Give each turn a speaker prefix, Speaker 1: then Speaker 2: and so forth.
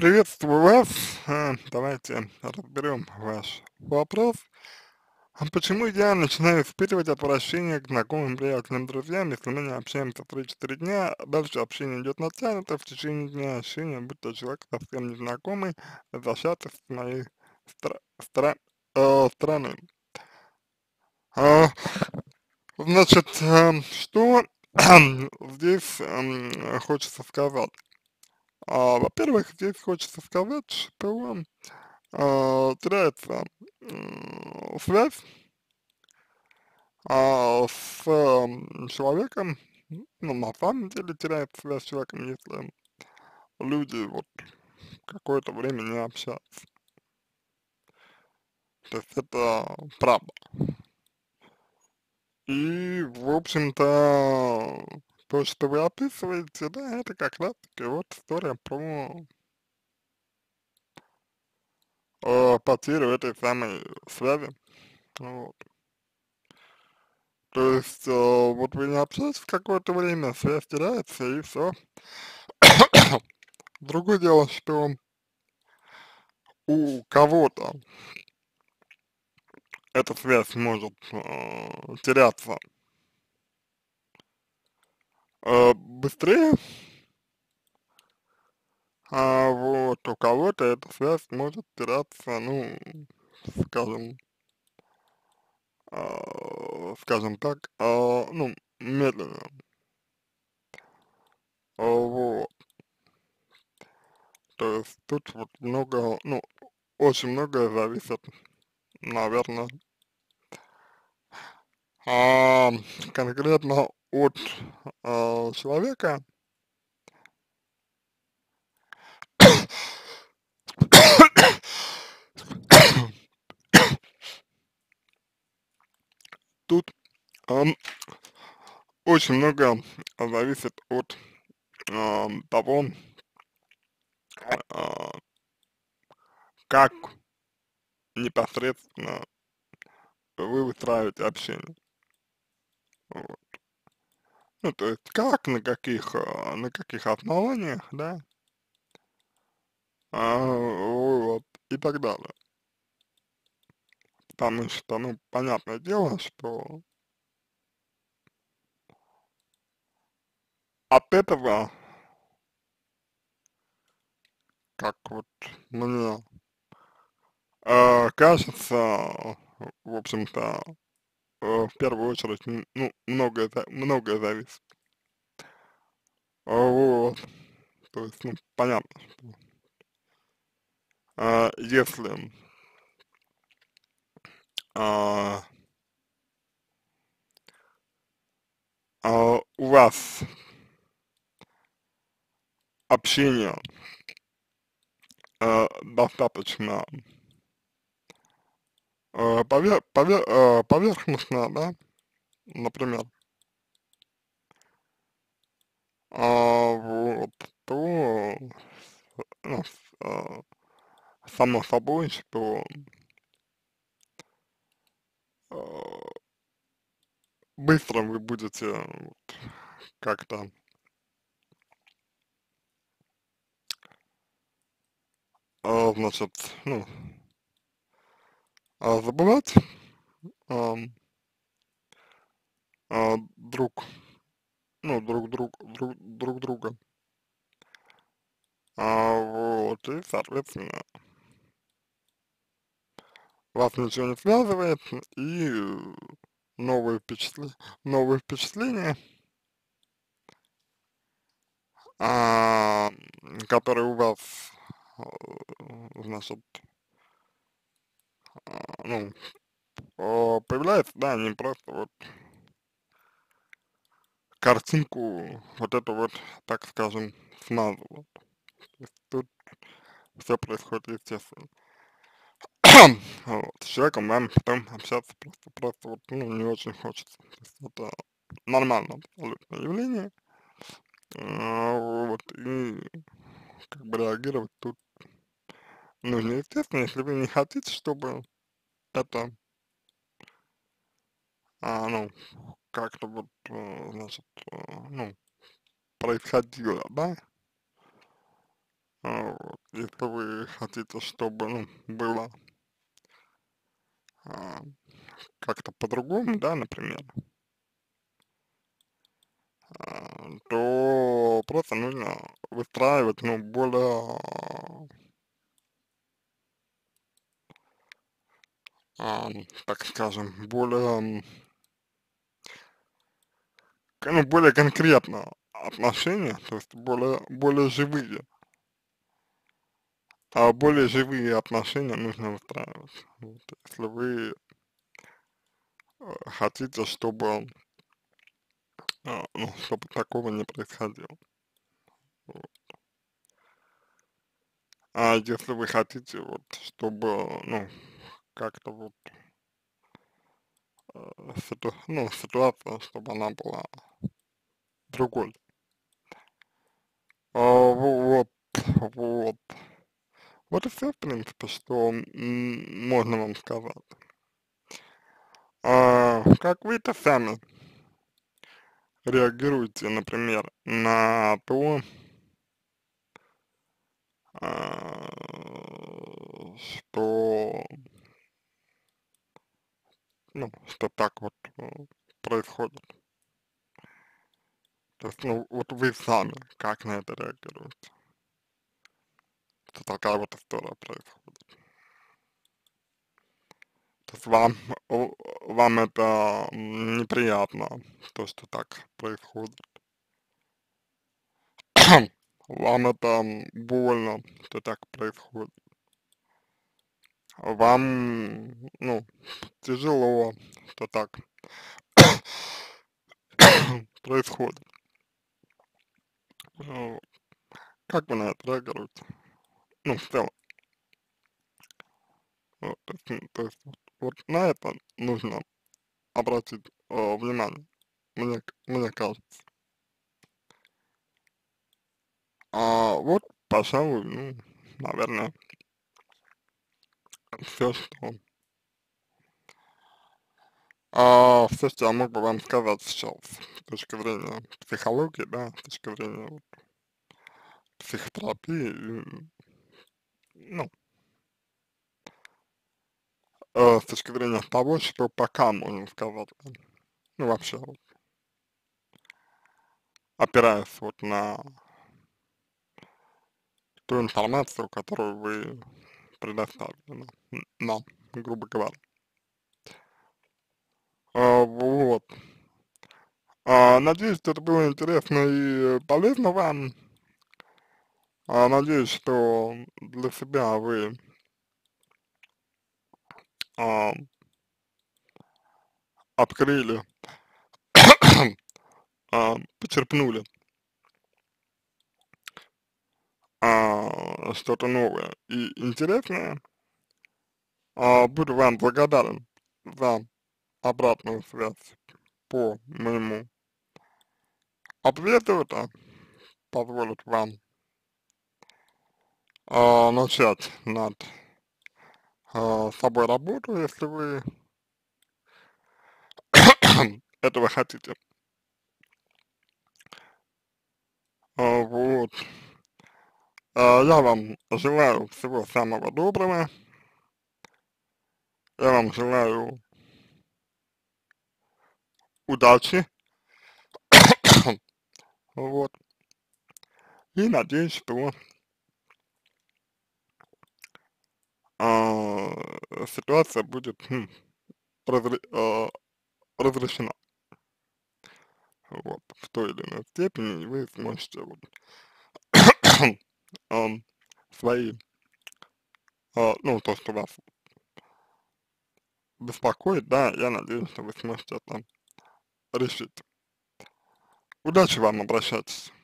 Speaker 1: Приветствую вас. Давайте разберем ваш вопрос. Почему я начинаю испытывать отвращение к знакомым приятельным друзьям, если мы не общаемся 3-4 дня, а дальше общение идет натянуто, в течение дня ощущение, будто человек совсем незнакомый, возвращается с моей стороны. А, значит, что здесь хочется сказать? Во-первых, здесь хочется сказать, что теряется связь с человеком, ну, на самом деле теряется связь с человеком, если люди вот какое-то время не общаются. То есть это правда. И, в общем-то, то, что вы описываете, да, это как раз-таки вот история про потерю этой самой связи. Вот. То есть, вот вы не общаетесь какое-то время, связь теряется, и все. Другое дело, что у кого-то эта связь может теряться быстрее, а вот у кого-то эта связь может теряться, ну, скажем, скажем так, ну, медленно. Вот. То есть тут вот много, ну, очень многое зависит, наверное, а, конкретно от человека. Тут ам, очень много зависит от того, а, как непосредственно вы выстраиваете общение. Вот. Ну, то есть как, на каких основаниях, да, вот, и так далее. Потому что, ну, понятное дело, что от этого, как вот мне кажется, в общем-то, в первую очередь, ну, многое зависит. Вот, то есть, ну, понятно, что если а, у вас общение достаточно поверхностно, да, например, вот, то, ну, само собой, что а, быстро вы будете вот как-то, значит, ну, забывать ам, друг, ну, друг друга. Вот, и, соответственно, вас ничего не связывает, и новые новые впечатления, а, которые у вас, значит, ну, появляются, да, они просто вот картинку вот эту вот, так скажем, смазывают. То есть тут все происходит естественно. Вот. С человеком вам потом общаться просто вот, ну, не очень хочется. То есть это нормально абсолютно явление. Вот, и как бы реагировать тут нужно, естественно, если вы не хотите, чтобы это, ну, как-то вот, значит, ну, происходило, да, вот. если вы хотите, чтобы, ну, было а, как-то по-другому, да, например, то просто нужно выстраивать, ну, более, так скажем, более, ну, более конкретно отношения, то есть более живые, более живые отношения нужно выстраивать. Вот, если вы хотите, чтобы, ну, чтобы такого не происходило. Вот. А если вы хотите, вот, чтобы, ну, как-то вот, ну, ситуация, чтобы она была другой. Вот, вот. Вот и все, в принципе, что можно вам сказать. Как вы-то сами реагируете, например, на то, что, ну, что так вот происходит? То есть, ну, вот вы сами как на это реагируете? Что такая вот история происходит. То есть вам это неприятно, то, что так происходит. Вам это больно, что так происходит. Вам, ну, тяжело, что так происходит. Вот. Как вы на это реагируете? Ну, в целом. Вот, то есть вот на это нужно обратить внимание, мне кажется. Вот, пожалуй, ну, наверное, все, что я мог бы вам сказать сейчас с точки зрения психологии, да, с точки зрения вот, психотерапии, ну, с точки зрения того, что пока можно сказать, ну, вообще, вот, опираясь вот на ту информацию, которую вы предоставили нам, грубо говоря. Вот. Надеюсь, что это было интересно и полезно вам. Надеюсь, что для себя вы а, открыли, почерпнули что-то новое и интересное. Буду вам благодарен за обратную связь по моему ответу. Это позволит вам начать над собой работу, если вы этого хотите. Вот. Я вам желаю всего самого доброго. Я вам желаю удачи. Вот. И надеюсь, что ситуация будет разре- а, разрешена. Вот. В той или иной степени и вы сможете вот, ам, свои, ну, то, что вас беспокоит, да, я надеюсь, что вы сможете это решить. Удачи вам, обращайтесь.